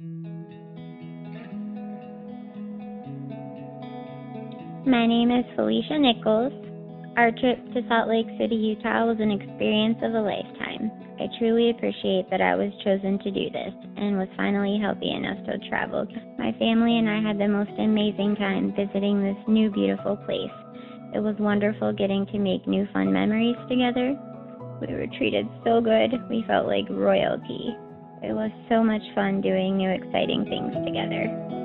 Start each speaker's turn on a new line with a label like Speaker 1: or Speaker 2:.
Speaker 1: My name is Felicia Nichols. Our trip to Salt Lake City, Utah was an experience of a lifetime. I truly appreciate that I was chosen to do this and was finally healthy enough to travel. My family and I had the most amazing time visiting this new beautiful place. It was wonderful getting to make new fun memories together. We were treated so good, we felt like royalty. It was so much fun doing new exciting things together.